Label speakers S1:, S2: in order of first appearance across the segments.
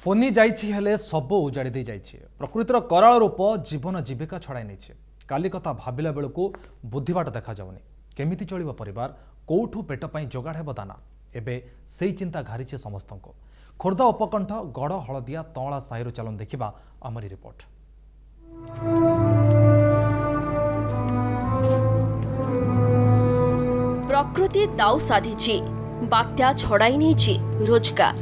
S1: फोनी जाइछि हेले सबो उजाड़ी दे जाइछि। प्रकृतिर कराल रूप जीवन जीविका छड़ाई नहीं। काली कथा भाविला बेलू बुद्धिबाट देखा जाउनी। केमिति चलिबो परिवार, कोठू पेट पई जोगाड़ हेबो दाना, एबे सेई चिंता घारिछि समस्तको। खोर्धा उपकंठ गड़ हलदिया तंला साहिरु चलन देखिबा आमरी रिपोर्ट।
S2: प्रकृति दाउ साधिछि, बात्या छड़ाई नहीं रोजगार।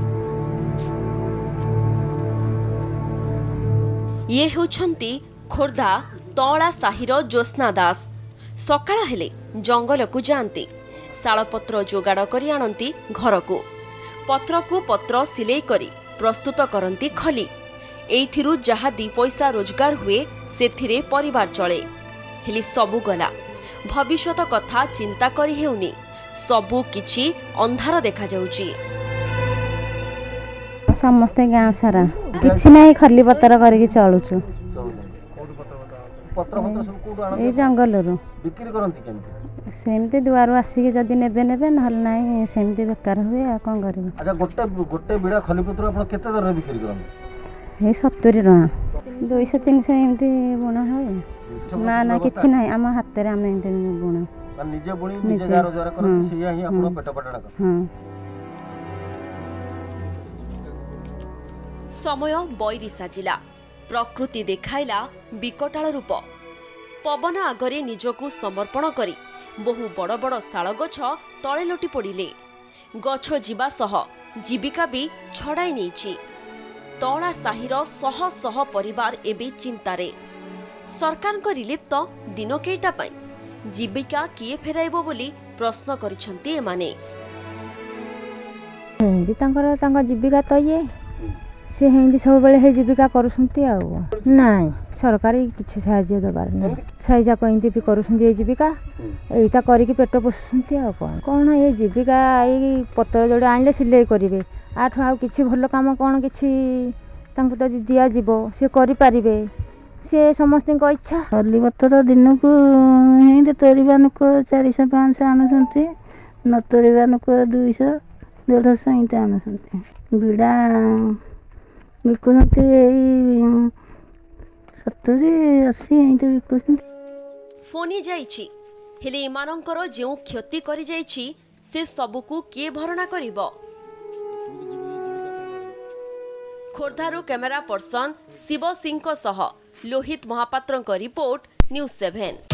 S2: ये होछंती खोर्धा तंला साहिर ज्योत्स्ना दास। सकाळ हेले जंगल को जाती, शालपत्र जोगाड़ करी आणती घर को। पत्र को पत्र सिलाई करी प्रस्तुत करती खली। एइथिरु जहा दी पैसा रोजगार हुए सेथिरे परिवार चले। हेली सबु गला, भविष्यत कथा चिंता करी हेउनी। सबु किछि अंधार देखा जाउची।
S3: समस्ते गाँव सारा किछि नहीं, खली पतर करके चलुछु। ए जंगल सेमती दुआर आसिक जदि नेबे नेबे नहल नहीं सेमती बेकार हुए आ कोन करबे।
S4: अच्छा गोटे बिड़ा खली पत्र आपण केते दर बिक्री करन?
S3: ए 70 टका 200 300 एमती बुणा होय। ना ना किछि नहीं, आम हाथ रे आमे एमती बुणा
S4: मान निजे बुणी निजे रोजगार करन, सेया ही आपण पेट पटणा कर।
S3: हां
S2: समय बैरी साजिला, प्रकृति देखाइला विकटाल रूप। पवन आगरे निजकू समर्पण करी बहु बड़ बड़ शाल गछ तले लोटी पड़िले। गछ जीवा सह जीविका भी छड़ाई नहीं। तंला साहिर शह शह परिवार एबे चिंतारे। सरकार को रिलीफ तो दिन केटा पाई, जीविका किए फेराइबो बोली प्रश्न करिसंती एमाने।
S3: हिंदी तांकर जीविका तो ये से हिंदी सब बेले हे जीविका करुसंती आ नहीं। सरकारी किछि साहाय्य दबार नहीं। साइजा कहिंती भी करुसंती ए जीविका एइता करिकि पेट पोसुसंती आ कोन ए जीविका ए पत्र जोडे आनले सिलाई करिवे। आठो आ किछि भलो काम कोन किछि तांको तो दिया जीवो से करि पारिबे, से समस्त को इच्छा।
S5: खली पत्र दिन को हिंदी तोरिबान को 400 500 आनुसंती, न तोरिबान को 200 150 इंता आनुसंती। बिड़ा बिकुसंती 70 80 इंता बिकुसंती।
S2: फोनी जाइछि हेले इमानंकर जेउ क्षति करि जाइछि से सबकू किए भरणा करिवो। खोर्धारू कैमेरा पर्सन शिव सिंह सह लोहित महापात्रଙ୍କ रिपोर्ट न्यूज 7।